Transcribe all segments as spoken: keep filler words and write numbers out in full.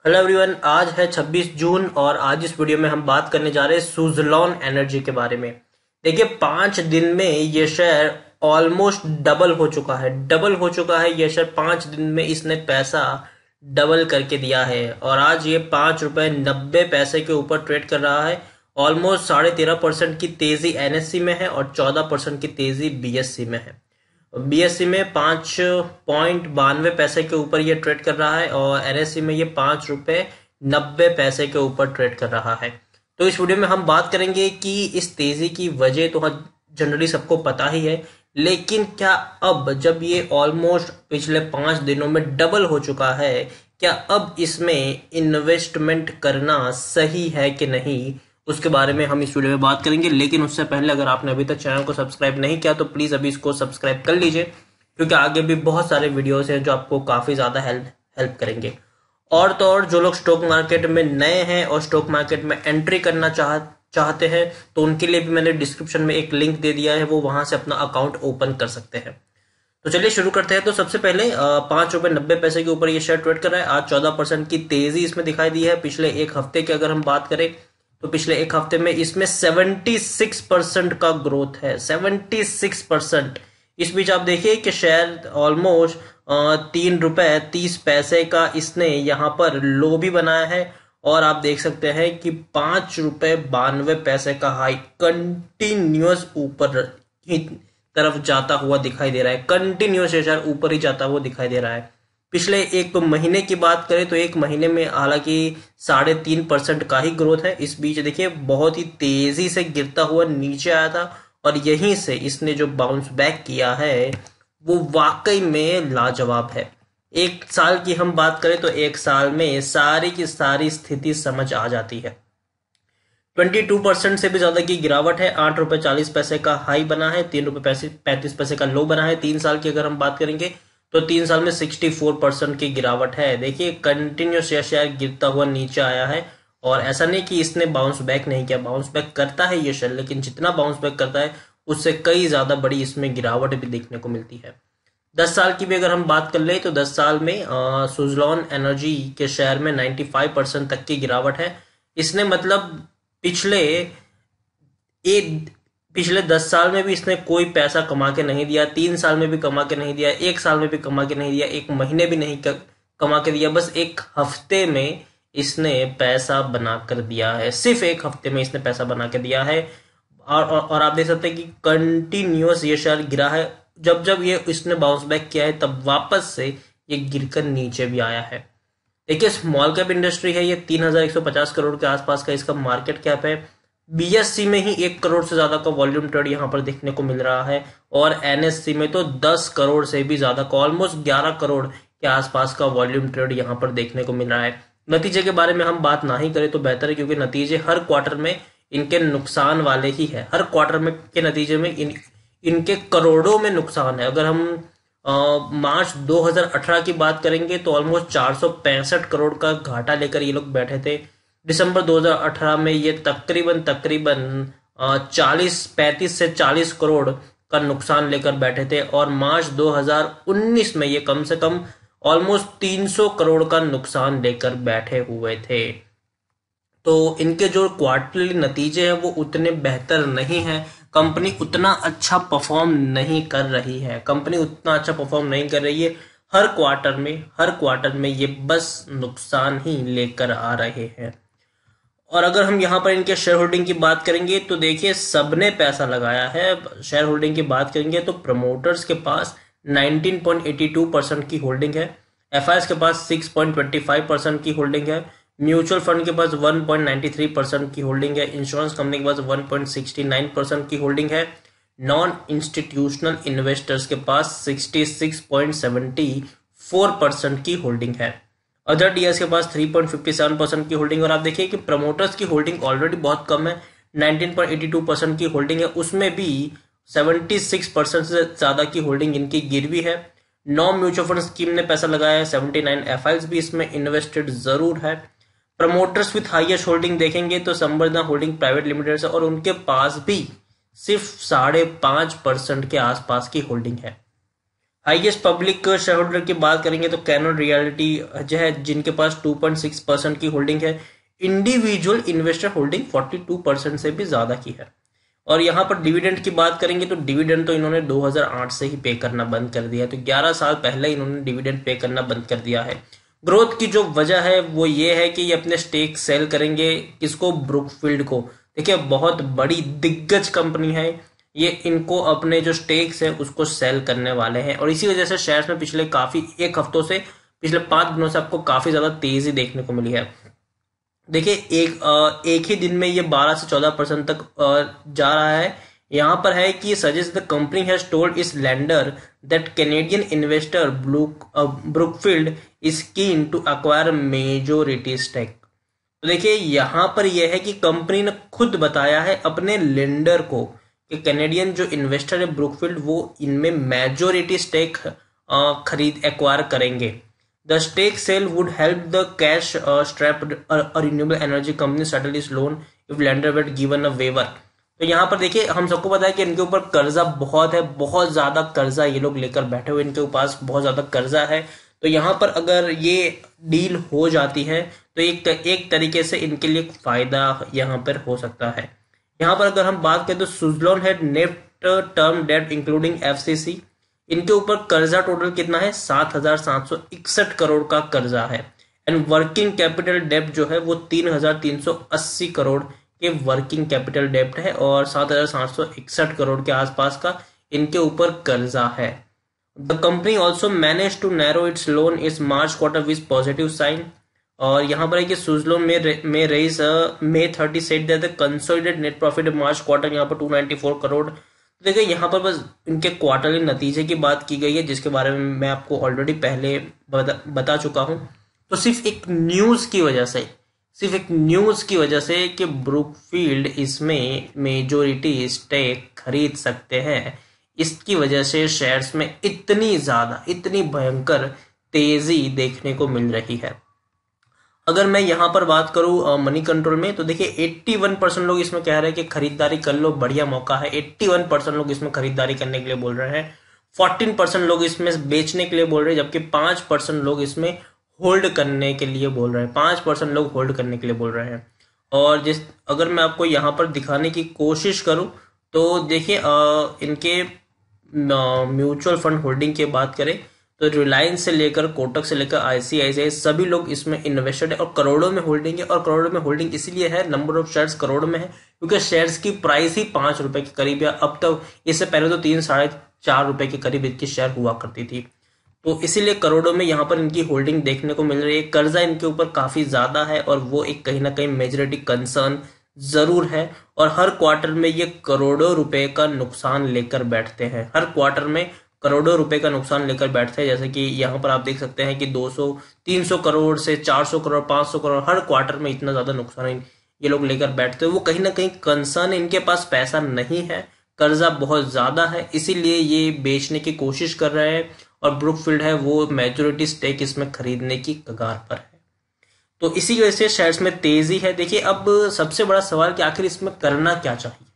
Hello everyone, आज है छब्बीस जून और आज इस वीडियो में हम बात करने जा रहे हैं सुज़लॉन एनर्जी के बारे में। देखिए, पांच दिन में ये शेयर ऑलमोस्ट डबल हो चुका है डबल हो चुका है ये शेयर पांच दिन में इसने पैसा डबल करके दिया है और आज ये पांच रुपए नब्बे पैसे के ऊपर ट्रेड कर रहा है। ऑलमोस्ट साढ़े तेरह परसेंट की तेजी एनएससी में है और चौदह परसेंट की तेजी बीएससी में है। बीएससी में पांच पॉइंट बानवे पैसे के ऊपर ये ट्रेड कर रहा है और एनएससी में ये पांच रुपए नब्बे पैसे के ऊपर ट्रेड कर रहा है। तो इस वीडियो में हम बात करेंगे कि इस तेजी की वजह तो जनरली सबको पता ही है, लेकिन क्या अब जब ये ऑलमोस्ट पिछले पांच दिनों में डबल हो चुका है, क्या अब इसमें इन्वेस्टमेंट करना सही है कि नहीं, उसके बारे में हम इस वीडियो में बात करेंगे। लेकिन उससे पहले अगर आपने अभी तक चैनल को सब्सक्राइब नहीं किया तो प्लीज अभी इसको सब्सक्राइब कर लीजिए, क्योंकि आगे भी बहुत सारे वीडियोस हैं जो आपको काफी ज्यादा हेल्प हेल्प करेंगे। और तो और जो लोग स्टॉक मार्केट में नए हैं और स्टॉक मार्केट में एंट्री करना चाह चाहते हैं तो उनके लिए भी मैंने डिस्क्रिप्शन में एक लिंक दे दिया है, वो वहां से अपना अकाउंट ओपन कर सकते हैं। तो चलिए शुरू करते हैं। तो सबसे पहले पांच रुपए नब्बे पैसे के ऊपर ये शेयर ट्रेड कर रहा है। आज चौदह परसेंट की तेजी इसमें दिखाई दी है। पिछले एक हफ्ते की अगर हम बात करें तो पिछले एक हफ्ते में इसमें छिहत्तर परसेंट का ग्रोथ है, छिहत्तर परसेंट। इस बीच आप देखिए कि शेयर ऑलमोस्ट तीन रुपए तीस पैसे का इसने यहाँ पर लो भी बनाया है और आप देख सकते हैं कि पांच रुपए बानवे पैसे का हाई कंटिन्यूअस ऊपर की तरफ जाता हुआ दिखाई दे रहा है। कंटिन्यूअस शेयर ऊपर ही जाता हुआ दिखाई दे रहा है। पिछले एक महीने की बात करें तो एक महीने में हालांकि साढ़े तीन परसेंट का ही ग्रोथ है। इस बीच देखिए बहुत ही तेजी से गिरता हुआ नीचे आया था और यहीं से इसने जो बाउंस बैक किया है वो वाकई में लाजवाब है। एक साल की हम बात करें तो एक साल में सारी की सारी स्थिति समझ आ जाती है। बाईस परसेंट से भी ज्यादा की गिरावट है। आठ रुपए चालीस पैसे का हाई बना है, तीन रुपए पैंतीस पैसे का लो बना है। तीन साल की अगर हम बात करेंगे तो तीन साल में चौंसठ परसेंट की गिरावट है। देखिए कंटिन्यूस शेयर गिरता हुआ नीचे आया है और ऐसा नहीं कि इसने बाउंस बैक नहीं किया, बाउंस बैक करता है ये शेयर, लेकिन जितना बाउंस बैक करता है उससे कई ज्यादा बड़ी इसमें गिरावट भी देखने को मिलती है। दस साल की भी अगर हम बात कर ले तो दस साल में सुज़लॉन एनर्जी के शेयर में पचानवे परसेंट तक की गिरावट है। इसने मतलब पिछले एक पिछले दस साल में भी इसने कोई पैसा कमा के नहीं दिया, तीन साल में भी कमा के नहीं दिया, एक साल में भी कमा के नहीं दिया, एक महीने भी नहीं कमा के दिया, बस एक हफ्ते में इसने पैसा बना कर दिया है। सिर्फ एक हफ्ते में इसने पैसा बना के दिया है और, और, और आप देख सकते हैं कि कंटिन्यूअस ये शेयर गिरा है। जब जब ये इसने बाउंस बैक किया है तब वापस से ये गिरकर नीचे भी आया है। देखिए स्मॉल कैप इंडस्ट्री है ये, तीन हजार एक सौ पचास करोड़ के आसपास का इसका मार्केट कैप है। बीएससी में ही एक करोड़ से ज्यादा का वॉल्यूम ट्रेड यहाँ पर देखने को मिल रहा है और एनएससी में तो दस करोड़ से भी ज्यादा का, ऑलमोस्ट ग्यारह करोड़ के आसपास का वॉल्यूम ट्रेड यहाँ पर देखने को मिल रहा है। नतीजे के बारे में हम बात ना ही करें तो बेहतर है, क्योंकि नतीजे हर क्वार्टर में इनके नुकसान वाले ही है। हर क्वार्टर में के नतीजे में इन, इनके करोड़ों में नुकसान है। अगर हम आ, मार्च दो हजार अठारह की बात करेंगे तो ऑलमोस्ट चार सौ पैंसठ करोड़ का घाटा लेकर ये लोग बैठे थे। दिसंबर दो हजार अठारह में ये तकरीबन तकरीबन चालीस पैंतीस से चालीस करोड़ का नुकसान लेकर बैठे थे और मार्च दो हजार उन्नीस में ये कम से कम ऑलमोस्ट तीन सौ करोड़ का नुकसान लेकर बैठे हुए थे। तो इनके जो क्वार्टरली नतीजे हैं वो उतने बेहतर नहीं हैं। कंपनी उतना अच्छा परफॉर्म नहीं कर रही है कंपनी उतना अच्छा परफॉर्म नहीं कर रही है। हर क्वार्टर में हर क्वार्टर में ये बस नुकसान ही लेकर आ रहे हैं। और अगर हम यहाँ पर इनके शेयर होल्डिंग की बात करेंगे तो देखिए सबने पैसा लगाया है। शेयर होल्डिंग की बात करेंगे तो प्रमोटर्स के पास उन्नीस पॉइंट बयासी परसेंट की होल्डिंग है, एफआईएस के पास छह पॉइंट पच्चीस परसेंट की होल्डिंग है, म्यूचुअल फंड के पास एक पॉइंट नौ तीन परसेंट की होल्डिंग है, इंश्योरेंस कंपनी के पास एक पॉइंट छह नौ परसेंट की होल्डिंग है, नॉन इंस्टीट्यूशनल इन्वेस्टर्स के पास छियासठ पॉइंट सात चार परसेंट की होल्डिंग है, अदर डीएस के पास तीन पॉइंट पाँच सात परसेंट की होल्डिंग। और आप देखिए कि प्रमोटर्स की होल्डिंग ऑलरेडी बहुत कम है, उन्नीस पॉइंट बयासी परसेंट की होल्डिंग है, उसमें भी छिहत्तर परसेंट से ज्यादा की होल्डिंग इनकी गिरवी है। नौ म्यूचुअल फंड स्कीम ने पैसा लगाया है, उन्यासी एफआईएस भी इसमें इन्वेस्टेड जरूर है। प्रमोटर्स विथ हाईएस्ट होल्डिंग देखेंगे तो संवर्धना होल्डिंग प्राइवेट लिमिटेड है और उनके पास भी सिर्फ साढ़े पांच परसेंट के आसपास की होल्डिंग है। हाईएस्ट पब्लिक शेयर होल्डर की बात करेंगे तो कैनन रियल्टी जो है, जिनके पास टू पॉइंट सिक्स परसेंट की होल्डिंग है। Individual investor holding forty two percent से भी ज्यादा की है। और यहाँ पर डिविडेंड की बात करेंगे तो डिविडेंड तो इन्होंने दो हज़ार आठ से ही पे करना बंद कर दिया है, तो ग्यारह साल पहले इन्होंने डिविडेंड पे करना बंद कर दिया है। ग्रोथ की जो वजह है वो ये है कि ये अपने स्टेक सेल करेंगे, किसको, ब्रुकफील्ड को। देखिए बहुत बड़ी दिग्गज कंपनी है ये, इनको अपने जो स्टेक्स है उसको सेल करने वाले हैं, और इसी वजह से शेयर्स में पिछले काफी एक हफ्तों से, पिछले पांच दिनों से आपको काफी ज्यादा तेजी देखने को मिली है। देखिए एक एक ही दिन में ये बारह से चौदह परसेंट तक जा रहा है। यहां पर है कि suggest the company has told its lender that Canadian investor Brookfield is keen to acquire majority stake. तो देखिए यहां पर यह है कि कंपनी ने खुद बताया है अपने लेंडर को कि कैनेडियन जो इन्वेस्टर है ब्रुकफील्ड, वो इनमें मेजोरिटी स्टेक खरीद एक्वायर करेंगे। The stake sale would help the cash-strapped uh, a renewable energy company settle its loan if lender were given a waiver। तो यहाँ पर देखिए हम सबको पता है कि इनके ऊपर कर्जा बहुत है, बहुत ज्यादा कर्जा ये लोग लेकर बैठे हुए, इनके पास बहुत ज्यादा कर्जा है। तो यहाँ पर अगर ये डील हो जाती है तो एक एक तरीके से इनके लिए फायदा यहाँ पर हो सकता है। यहाँ पर अगर हम बात करें तो Suzlon had net term debt including FCC, इनके ऊपर कर्जा टोटल कितना है, सात हजार सात सौ इकसठ करोड़ का कर्जा है। एंड वर्किंग कैपिटल डेब्ट जो है वो तीन हजार तीन सौ अस्सी करोड़ के वर्किंग कैपिटल डेब्ट है, और सात हजार सात सौ इकसठ करोड़ के आसपास का इनके ऊपर कर्जा है। The company also manage to narrow its loan this March quarter with positive sign. और यहाँ पर है कि सुज़लोन में में रेज May thirty set that the consolidated net profit March quarter यहाँ पर टू नाइंटी फोर करोड़। देखिए यहाँ पर बस इनके क्वार्टरली नतीजे की बात की गई है, जिसके बारे में मैं आपको ऑलरेडी पहले बता, बता चुका हूं। तो सिर्फ एक न्यूज की वजह से सिर्फ एक न्यूज की वजह से कि ब्रुकफील्ड इसमें मेजोरिटी स्टेक खरीद सकते हैं, इसकी वजह से शेयर्स में इतनी ज्यादा इतनी भयंकर तेजी देखने को मिल रही है। अगर मैं यहाँ पर बात करूँ मनी कंट्रोल में तो देखिए इक्यासी परसेंट लोग इसमें कह रहे हैं कि खरीदारी कर लो, बढ़िया मौका है। इक्यासी परसेंट लोग इसमें खरीदारी करने के लिए बोल रहे हैं, चौदह परसेंट लोग इसमें बेचने के लिए बोल रहे हैं, जबकि पांच परसेंट लोग इसमें होल्ड करने के लिए बोल रहे हैं। पांच परसेंट लोग होल्ड करने के लिए बोल रहे हैं। और जिस अगर मैं आपको यहाँ पर दिखाने की कोशिश करूँ तो देखिए इनके म्यूचुअल फंड होल्डिंग की बात करें तो रिलायंस से लेकर कोटक से लेकर आईसीआईसीआई सभी लोग इसमें इन्वेस्टेड है, और करोड़ों में होल्डिंग है। और करोड़ों में होल्डिंग इसलिए है, नंबर ऑफ शेयर्स करोड़ों में है, क्योंकि शेयर्स की प्राइस ही पांच रुपए के करीब है। अब तक इससे पहले तो तीन साढ़े चार रुपए के करीब इनकी शेयर हुआ करती थी, तो इसीलिए करोड़ों में यहाँ पर इनकी होल्डिंग देखने को मिल रही है। कर्जा इनके ऊपर काफी ज्यादा है, और वो एक कहीं ना कहीं मेजोरिटी कंसर्न जरूर है। और हर क्वार्टर में ये करोड़ों रुपए का नुकसान लेकर बैठते हैं, हर क्वार्टर में करोड़ों रुपए का नुकसान लेकर बैठते हैं। जैसे कि यहाँ पर आप देख सकते हैं कि दो सौ तीन सौ करोड़ से चार सौ करोड़ पांच सौ करोड़ हर क्वार्टर में इतना ज्यादा नुकसान ये लोग लेकर बैठते हैं। वो कहीं ना कहीं कंसर्न, इनके पास पैसा नहीं है, कर्जा बहुत ज्यादा है, इसीलिए ये बेचने की कोशिश कर रहे हैं। और ब्रुकफील्ड है वो मेजोरिटी स्टेक इसमें खरीदने की कगार पर है, तो इसी वजह से शेयर्स में तेजी है। देखिए अब सबसे बड़ा सवाल कि आखिर इसमें करना क्या चाहिए।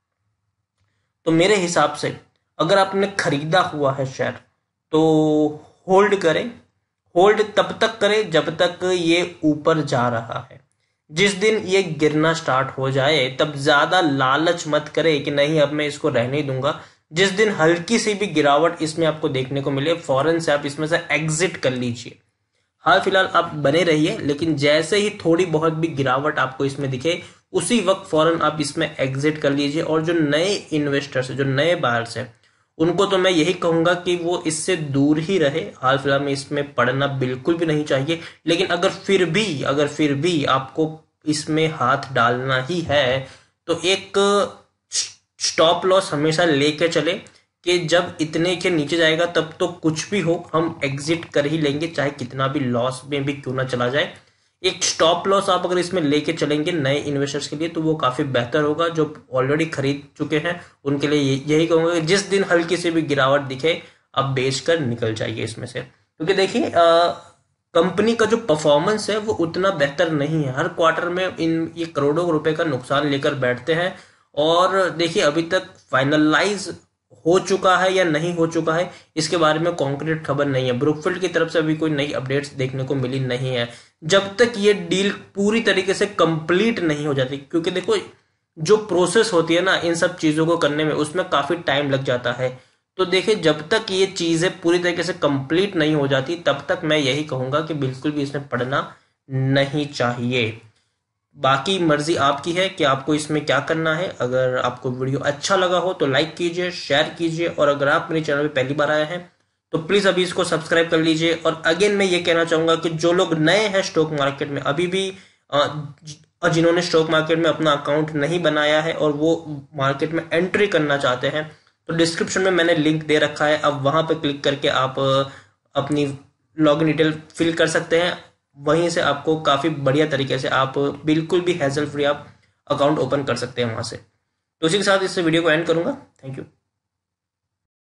तो मेरे हिसाब से अगर आपने खरीदा हुआ है शेयर तो होल्ड करें। होल्ड तब तक करें जब तक ये ऊपर जा रहा है। जिस दिन ये गिरना स्टार्ट हो जाए तब ज्यादा लालच मत करें कि नहीं अब मैं इसको रहने ही दूंगा। जिस दिन हल्की सी भी गिरावट इसमें आपको देखने को मिले फौरन से आप इसमें से एग्जिट कर लीजिए। हाल फिलहाल आप बने रहिए, लेकिन जैसे ही थोड़ी बहुत भी गिरावट आपको इसमें दिखे उसी वक्त फौरन आप इसमें एग्जिट कर लीजिए। और जो नए इन्वेस्टर्स जो नए बायर्स हैं उनको तो मैं यही कहूंगा कि वो इससे दूर ही रहे। हाल फिलहाल में इसमें पड़ना बिल्कुल भी नहीं चाहिए। लेकिन अगर फिर भी अगर फिर भी आपको इसमें हाथ डालना ही है तो एक स्टॉप लॉस हमेशा लेके चले कि जब इतने के नीचे जाएगा तब तो कुछ भी हो हम एग्जिट कर ही लेंगे, चाहे कितना भी लॉस में भी क्यों ना चला जाए। एक स्टॉप लॉस आप अगर इसमें लेके चलेंगे नए इन्वेस्टर्स के लिए तो वो काफी बेहतर होगा। जो ऑलरेडी खरीद चुके हैं उनके लिए यही कहूंगा कि जिस दिन हल्की सी भी गिरावट दिखे आप बेचकर निकल जाइए इसमें से। क्योंकि देखिए कंपनी का जो परफॉर्मेंस है वो उतना बेहतर नहीं है। हर क्वार्टर में इन ये करोड़ों रुपए का नुकसान लेकर बैठते हैं। और देखिए अभी तक फाइनलाइज हो चुका है या नहीं हो चुका है, इसके बारे में कॉन्क्रीट खबर नहीं है। ब्रुकफील्ड की तरफ से अभी कोई नई अपडेट्स देखने को मिली नहीं है जब तक ये डील पूरी तरीके से कंप्लीट नहीं हो जाती, क्योंकि देखो जो प्रोसेस होती है ना इन सब चीज़ों को करने में, उसमें काफ़ी टाइम लग जाता है। तो देखिए जब तक ये चीज़ें पूरी तरीके से कंप्लीट नहीं हो जाती तब तक मैं यही कहूँगा कि बिल्कुल भी इसमें पढ़ना नहीं चाहिए। बाकी मर्जी आपकी है कि आपको इसमें क्या करना है। अगर आपको वीडियो अच्छा लगा हो तो लाइक कीजिए, शेयर कीजिए, और अगर आप मेरे चैनल पे पहली बार आए हैं तो प्लीज़ अभी इसको सब्सक्राइब कर लीजिए। और अगेन मैं ये कहना चाहूँगा कि जो लोग नए हैं स्टॉक मार्केट में, अभी भी और जिन्होंने स्टॉक मार्केट में अपना अकाउंट नहीं बनाया है और वो मार्केट में एंट्री करना चाहते हैं, तो डिस्क्रिप्शन में मैंने लिंक दे रखा है, अब वहाँ पे क्लिक करके आप अपनी लॉगिन डिटेल फिल कर सकते हैं। वहीं से आपको काफ़ी बढ़िया तरीके से आप बिल्कुल भी हैसल फ्री आप अकाउंट ओपन कर सकते हैं वहाँ से। तो उसी के साथ इस वीडियो को एंड करूँगा। Thank you.